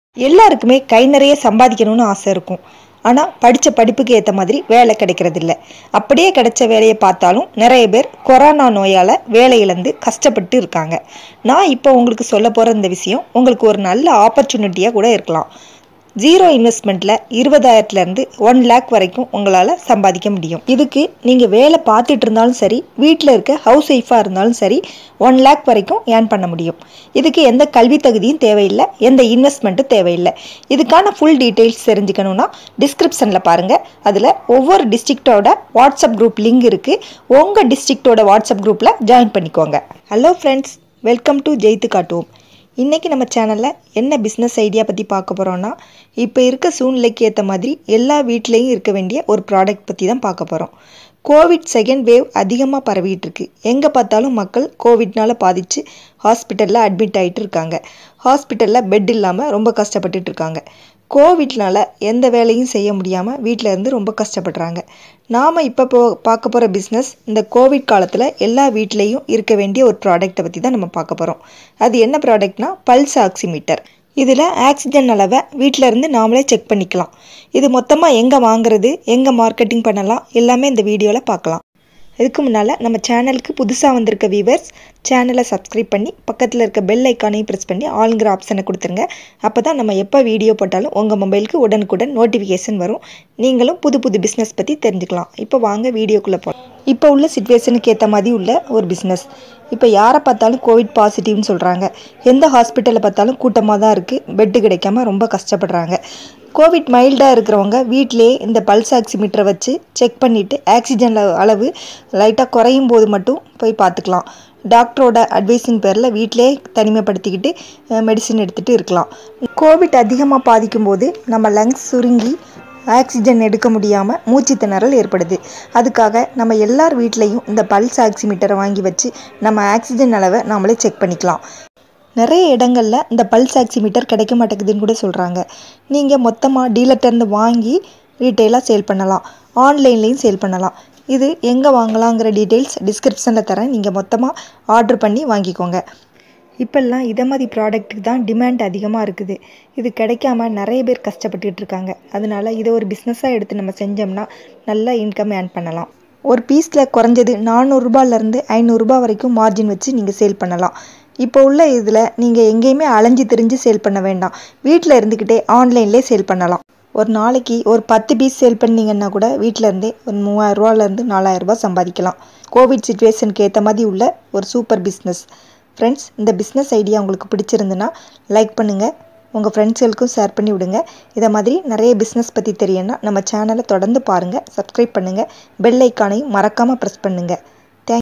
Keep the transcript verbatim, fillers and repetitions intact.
எல்லாருக்குமே கை நிறைய சம்பாதிக்கணும்னு ஆசை இருக்கும். ஆனால் படித்த படிப்புக்கு ஏற்ற மாதிரி வேலை கிடைக்கிறதில்ல. அப்படியே கிடைச்ச வேலையை பார்த்தாலும் நிறைய பேர் கொரோனா நோயால் வேலை இழந்து கஷ்டப்பட்டு இருக்காங்க. நான் இப்போ உங்களுக்கு சொல்ல போகிற இந்த விஷயம் உங்களுக்கு ஒரு நல்ல ஆப்பர்ச்சுனிட்டியாக கூட இருக்கலாம். ஜீரோ இன்வெஸ்ட்மெண்ட்டில் இருபதாயிரத்துலேருந்து ஒன் லேக் வரைக்கும் உங்களால் சம்பாதிக்க முடியும். இதுக்கு நீங்கள் வேலை பார்த்துட்டு இருந்தாலும் சரி, வீட்டில் இருக்க ஹவுஸ் ஒய்ஃபாக இருந்தாலும் சரி, ஒன் லேக் வரைக்கும் ஏர்ன் பண்ண முடியும். இதுக்கு எந்த கல்வி தகுதியும் தேவையில்லை, எந்த இன்வெஸ்ட்மெண்ட்டும் தேவையில்லை. இதுக்கான ஃபுல் டீட்டெயில்ஸ் தெரிஞ்சுக்கணுன்னா டிஸ்கிரிப்ஷனில் பாருங்கள். அதில் ஒவ்வொரு டிஸ்ட்ரிக்டோட வாட்ஸ்அப் குரூப் லிங்க் இருக்குது. உங்கள் டிஸ்ட்ரிக்டோட வாட்ஸ்அப் குரூப்பில் ஜாயின் பண்ணிக்கோங்க. ஹலோ ஃப்ரெண்ட்ஸ், வெல்கம் டு ஜெயித்து காட்டுவோம். இன்றைக்கி நம்ம சேனலில் என்ன பிஸ்னஸ் ஐடியா பற்றி பார்க்க போகிறோன்னா, இப்போ இருக்க சூழ்நிலைக்கு ஏற்ற மாதிரி எல்லா வீட்லேயும் இருக்க வேண்டிய ஒரு ப்ராடக்ட் பற்றி தான் பார்க்க போகிறோம். கோவிட் செகண்ட் வேவ் அதிகமாக பரவிட்டு இருக்கு. எங்கே பார்த்தாலும் மக்கள் கோவிட்னால் பாதித்து ஹாஸ்பிட்டலில் அட்மிட் ஆகிட்டு இருக்காங்க. ஹாஸ்பிட்டலில் பெட் இல்லாமல் ரொம்ப கஷ்டப்பட்டுட்டு இருக்காங்க. கோவிட்னால் எந்த வேலையும் செய்ய முடியாமல் வீட்டில் இருந்து ரொம்ப கஷ்டப்படுறாங்க. நாம் இப்போ போ பார்க்க போகிற பிஸ்னஸ் இந்த கோவிட் காலத்தில் எல்லா வீட்லேயும் இருக்க வேண்டிய ஒரு ப்ராடக்ட்டை பற்றி தான் நம்ம பார்க்க போகிறோம். அது என்ன ப்ராடக்ட்னா பல்ஸ் ஆக்சிமீட்டர். இதில் ஆக்சிஜன் அளவை வீட்டில் இருந்து நாமளே செக் பண்ணிக்கலாம். இது மொத்தமாக எங்கே வாங்குறது, எங்கே மார்க்கெட்டிங் பண்ணலாம், எல்லாமே இந்த வீடியோவில் பார்க்கலாம். இதுக்கு முன்னால் நம்ம சேனலுக்கு புதுசாக வந்திருக்க வியூவர்ஸ் சேனலை சப்ஸ்கிரைப் பண்ணி பக்கத்தில் இருக்க பெல் ஐக்கானையும் ப்ரெஸ் பண்ணி ஆளுங்கிற ஆப்ஷனை கொடுத்துருங்க. அப்போ தான் நம்ம எப்போ வீடியோ போட்டாலும் உங்கள் மொபைலுக்கு உடனுக்குடன் நோட்டிஃபிகேஷன் வரும். நீங்களும் புது புது பிஸ்னஸ் பற்றி தெரிஞ்சுக்கலாம். இப்போ வாங்க வீடியோக்குள்ளே போகலாம். இப்போ உள்ள சிச்சுவேஷனுக்கு ஏற்ற மாதிரி உள்ள ஒரு பிஸ்னஸ். இப்போ யாரை பார்த்தாலும் கோவிட் பாசிட்டிவ்னு சொல்கிறாங்க. எந்த ஹாஸ்பிட்டலில் பார்த்தாலும் கூட்டமாக தான் இருக்குது. பெட்டு கிடைக்காம ரொம்ப கஷ்டப்படுறாங்க. கோவிட் மைல்டாக இருக்கிறவங்க வீட்டிலே இந்த பல்ஸ் ஆக்சிமீட்டரை வச்சு செக் பண்ணிவிட்டு ஆக்சிஜன் அளவு லைட்டாக குறையும் போது மட்டும் போய் பார்த்துக்கலாம். டாக்டரோட அட்வைஸின் பேரில் வீட்டிலே தனிமைப்படுத்திக்கிட்டு மெடிசின் எடுத்துகிட்டு இருக்கலாம். கோவிட் அதிகமாக பாதிக்கும் போது நம்ம லங்ஸ் சுருங்கி ஆக்சிஜன் எடுக்க முடியாமல் மூச்சு திணறல் ஏற்படுது. அதுக்காக நம்ம எல்லார் வீட்லேயும் இந்த பல்ஸ் ஆக்சிமீட்டரை வாங்கி வச்சு நம்ம ஆக்சிஜன் அளவை நாமளே செக் பண்ணிக்கலாம். நிறைய இடங்களில் இந்த பல்ஸ் ஆக்சிமீட்டர் கிடைக்க மாட்டேங்குதுன்னு கூட சொல்கிறாங்க. நீங்கள் மொத்தமாக டீலர்கிட்டருந்து வாங்கி ரீட்டெயிலாக சேல் பண்ணலாம், ஆன்லைன்லேயும் சேல் பண்ணலாம். இது எங்கே வாங்கலாங்கிற டீட்டெயில்ஸ் டிஸ்கிரிப்ஷனில் தரேன். நீங்கள் மொத்தமாக ஆர்டர் பண்ணி வாங்கிக்கோங்க. இப்போல்லாம் இதை மாதிரி ப்ராடக்ட்டுக்கு தான் டிமாண்ட் அதிகமாக இருக்குது. இது கிடைக்காம நிறைய பேர் கஷ்டப்பட்டுட்டு இருக்காங்க. அதனால் இதை ஒரு பிஸ்னஸாக எடுத்து நம்ம செஞ்சோம்னா நல்ல இன்கம் ஏர்ன் பண்ணலாம். ஒரு பீஸில் குறைஞ்சது நானூறுரூபாலேருந்து ஐநூறுரூபா வரைக்கும் மார்ஜின் வச்சு நீங்கள் சேல் பண்ணலாம். இப்போ உள்ள இதில் நீங்கள் எங்கேயுமே அலைஞ்சு திரிஞ்சு சேல் பண்ண வேண்டாம். வீட்டில் இருந்துக்கிட்டே ஆன்லைன்லேயே சேல் பண்ணலாம். ஒரு நாளைக்கு ஒரு பத்து பீஸ் சேல் பண்ணிங்கன்னா கூட வீட்டில் இருந்தே ஒரு மூவாயிரரூவாலேருந்து நாலாயிரரூபா சம்பாதிக்கலாம். கோவிட் சிச்சுவேஷனுக்கு ஏற்ற மாதிரி உள்ள ஒரு சூப்பர் பிஸ்னஸ். ஃப்ரெண்ட்ஸ், இந்த பிஸ்னஸ் ஐடியா உங்களுக்கு பிடிச்சிருந்துன்னா லைக் பண்ணுங்கள், உங்கள் ஃப்ரெண்ட்ஸுகளுக்கும் ஷேர் பண்ணி விடுங்க. இதை மாதிரி நிறைய பிஸ்னஸ் பற்றி தெரியணும்னா நம்ம சேனலை தொடர்ந்து பாருங்கள், சப்ஸ்கிரைப் பண்ணுங்கள், பெல் ஐக்கானையும் மறக்காமல் ப்ரெஸ் பண்ணுங்கள்.